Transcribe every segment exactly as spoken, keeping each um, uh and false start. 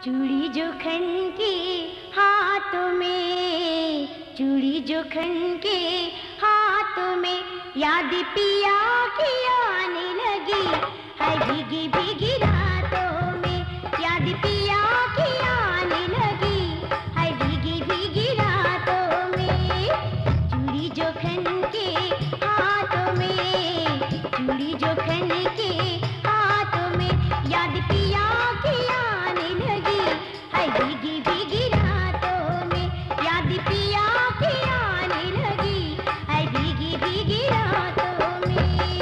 चूड़ी जो खन के हाथों में, चूड़ी जो खन के हाथों में, याद पिया की आने लगी। हाय भीगी भीगी रातों में, याद पिया की आने लगी। हाय भीगी भीगी रातों में, चूड़ी जो खन के हाथों में, चूड़ी जो खन के हाथों में, याद पिया की आने लगी। हाय भीगी भीगी रातों में, याद पिया की आने लगी। हाय भीगी भीगी रातों में।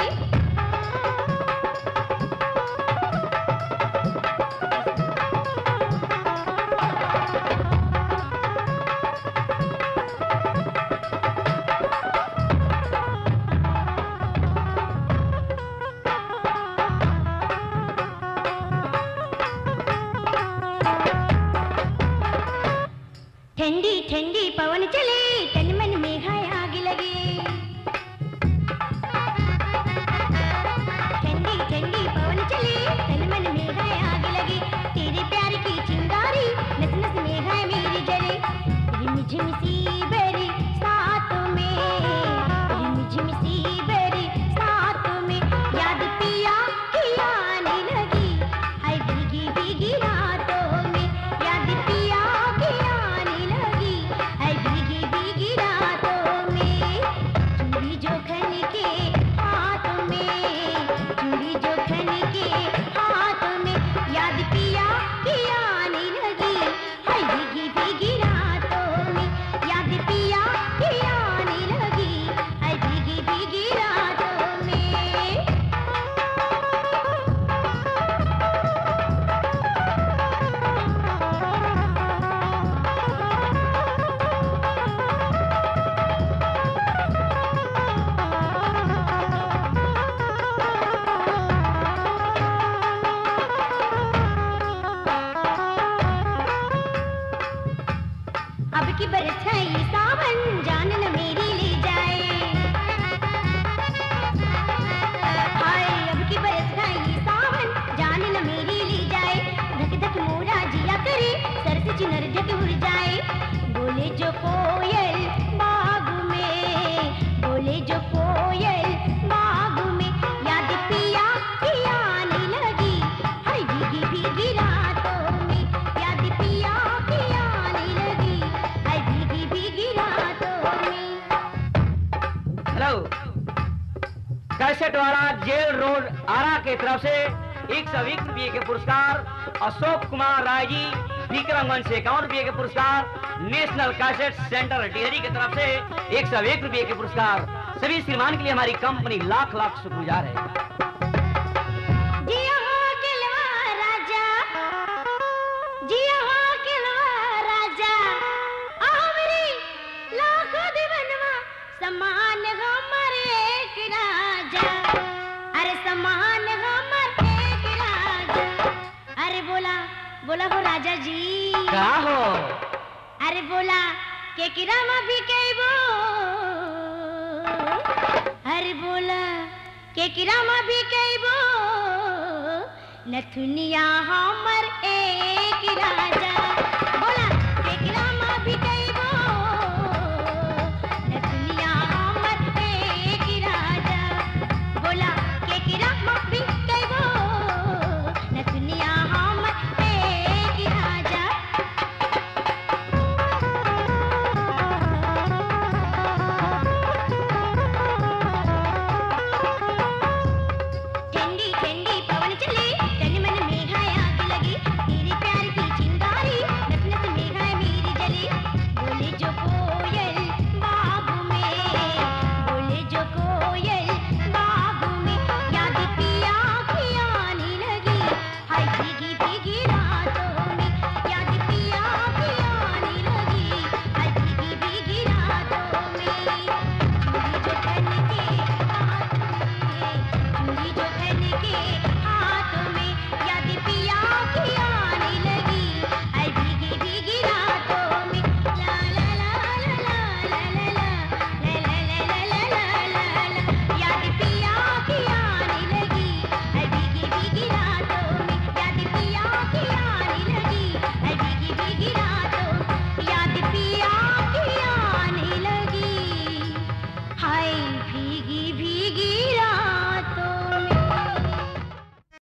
ठंडी ठंडी पवन चले, तन मन में है आग लगे। ठंडी ठंडी पवन चले, तन मन में है आग लगे। तेरे प्यार की चिंगारी नस नस में है मेरी जले। रिमझिम सी बरी सातों में, रिमझिम सी बरी सातों में, याद पिया की आने लगी। हाय भीगी भीगी रातों में, याद पिया की आने लगी। हाय भीगी भीगी रातों में, चूड़ी जो खन के हाथों में, चूड़ी जो खन के हाथों में, याद पिया की आने लगी। हाय भीगी भीगी रातों में, याद पिया की आने लगी। हाय भीगी भीगी रातों में। अब की बरस है ये सावन, जान न मेरी ले जाए। हाय अब की बरस है ये सावन, जान न मेरी ले जाए। धक धक मोरा जिया करे, सर से चिनर ढक उड़ जाए। बोले जो कोयल बाग में, बोले जो कोयल बाग में, याद पिया की आने लगी। हाय भीगी भीगी रातों में, याद पिया की आने लगी। हाय भीगी भीगी रातों में। हेलो, कैसेट वाला जेल रोड आरा के तरफ से एक सौ एक रुपये के पुरस्कार, अशोक कुमार राय जी विक्रमगंज से इक्यावन रुपये के पुरस्कार, नेशनल कैसेट सेंटर टिहरी की तरफ से एक सौ एक रुपये के पुरस्कार। सभी श्रीमान के लिए हमारी कंपनी लाख लाख शुक्रगुजार है। जिया हो किलवा राजा, जिया हो किलवा राजा, आवरी लाखों दीवानवा, समान हमर एक राजा। अरे समान हमर एक राजा। अरे बोला बोला हो राजा जी, क्या हो? अरे बोला के किरामा भी कहबो। अरे बोला के किरामा भी कहबो, नथुनिया हमर एक